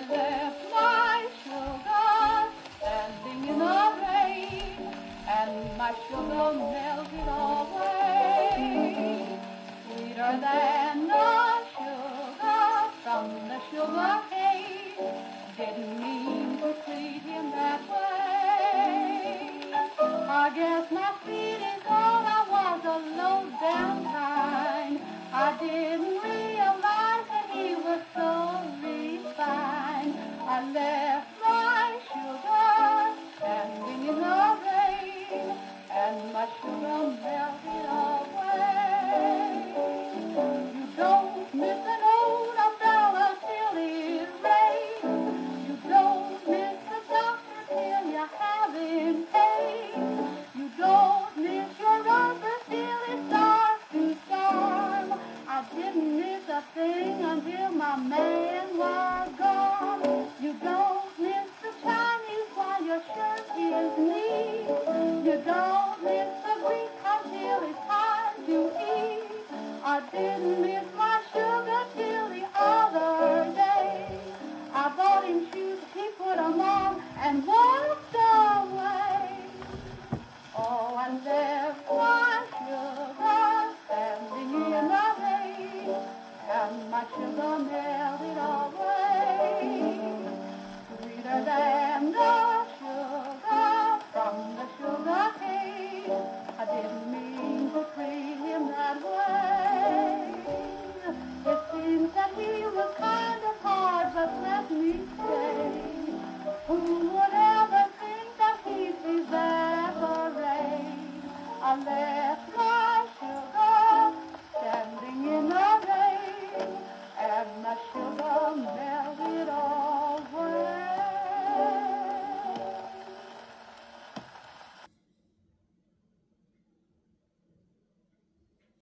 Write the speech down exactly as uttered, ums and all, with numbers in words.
left my sugar standing in the rain, and my sugar melted away. Sweeter than the sugar from the sugar cane, didn't mean to treat him that way. I guess my feelings thought I was a low-down kind. I didn't realize that he was so refined. I left my sugar standing in the rain, and my sugar melted away. You don't miss an old umbrella till it rains. You don't miss the doctor till you haven't paid. You don't miss your rubber till it starts to storm. I didn't miss a thing until my man was gone. You don't miss the Chinese while your shirt is neat. You don't miss the Greek until it's time to eat. I didn't miss my sugar till the other day. I bought him shoes, he put them on and walked away. Oh, I left my sugar standing in the rain, and my sugar melted away. Sweeter than